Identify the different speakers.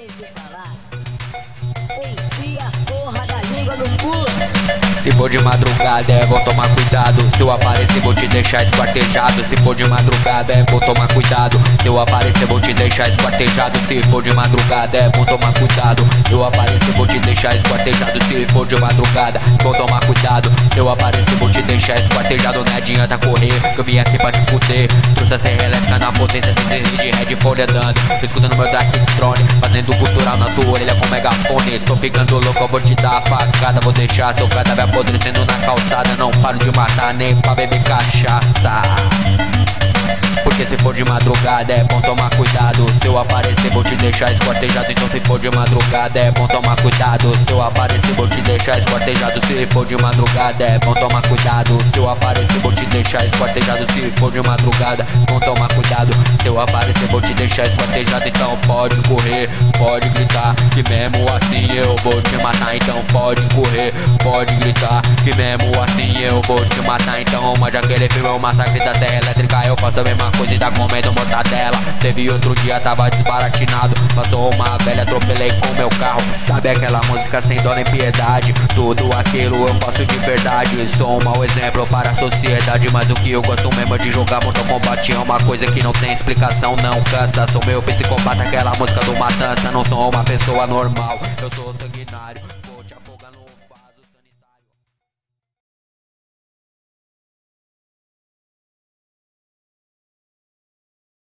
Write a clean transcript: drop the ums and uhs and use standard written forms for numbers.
Speaker 1: de falar. Enfia a porra da língua no cu.
Speaker 2: Se for de madrugada é bom tomar cuidado. Se eu aparecer vou te deixar esquartejado. Se for de madrugada é bom tomar cuidado. Se eu aparecer vou te deixar esquartejado. Se for de madrugada é bom tomar cuidado. Se eu aparecer vou te deixar esquartejado. Se for de madrugada é bom tomar cuidado. Se eu aparecer vou te deixar esquartejado. Não adianta correr, que eu vim aqui pra te fuder. Trouxe a serra elétrica na potência, sem de headphone andando. Escutando meu Darktrone, fazendo cultural na sua orelha com megafone. Tô ficando louco, eu vou te dar a facada. Vou deixar seu cadáver apodrecendo na calçada. Não paro de matar nem pra beber cachaça. Porque se for de madrugada é bom tomar cuidado. Se eu aparecer vou te deixar esquartejado. Então se for de madrugada é bom tomar cuidado. Se eu aparecer vou te deixar esquartejado. Se for de madrugada é bom tomar cuidado. Se eu aparecer vou te deixar esquartejado. Se for de madrugada, bom tomar cuidado. Se eu aparecer vou te deixar esquartejado. Então pode correr, pode gritar, que mesmo assim eu vou te matar. Então pode correr, pode gritar, que mesmo assim eu vou te matar. Então, mas já que ele filmou o massacre da serra elétrica, eu faço a mesma coisa e tá comendo mortadela. Teve outro dia, tava desbaratinado, passou uma velha, atropelei com meu carro. Sabe aquela música sem dó nem piedade? Tudo aquilo eu faço de verdade. Sou um mau exemplo para a sociedade, mas o que eu gosto mesmo é de jogar Mortal Kombat. É uma coisa que não tem explicação, não cansa. Sou meu psicopata, aquela música do Matança. Não sou uma pessoa normal, eu sou sanguinário.